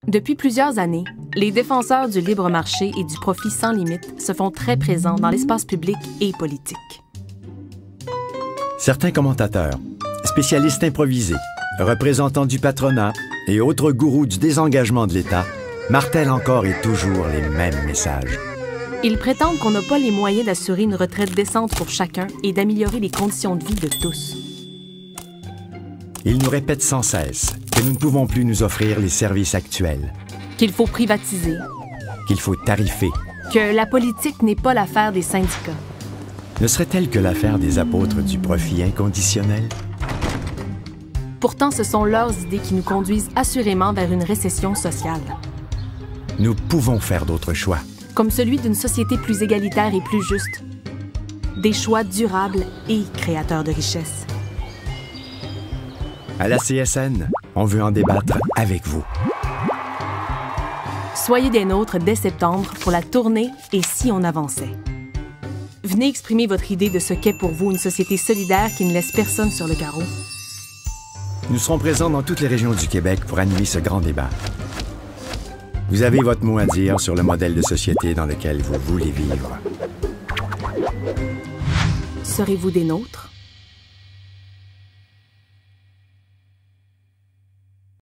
Depuis plusieurs années, les défenseurs du libre marché et du profit sans limite se font très présents dans l'espace public et politique. Certains commentateurs, spécialistes improvisés, représentants du patronat et autres gourous du désengagement de l'État martèlent encore et toujours les mêmes messages. Ils prétendent qu'on n'a pas les moyens d'assurer une retraite décente pour chacun et d'améliorer les conditions de vie de tous. Ils nous répètent sans cesse que nous ne pouvons plus nous offrir les services actuels, Qu'il faut privatiser, qu'il faut tarifer. que la politique n'est pas l'affaire des syndicats. Ne serait-elle que l'affaire des apôtres du profit inconditionnel? Pourtant, ce sont leurs idées qui nous conduisent assurément vers une récession sociale, Nous pouvons faire d'autres choix. comme celui d'une société plus égalitaire et plus juste. Des choix durables et créateurs de richesses. À la CSN, on veut en débattre avec vous. Soyez des nôtres dès septembre pour la tournée « Et si on avançait ». Venez exprimer votre idée de ce qu'est pour vous une société solidaire qui ne laisse personne sur le carreau. Nous serons présents dans toutes les régions du Québec pour animer ce grand débat. Vous avez votre mot à dire sur le modèle de société dans lequel vous voulez vivre. Serez-vous des nôtres?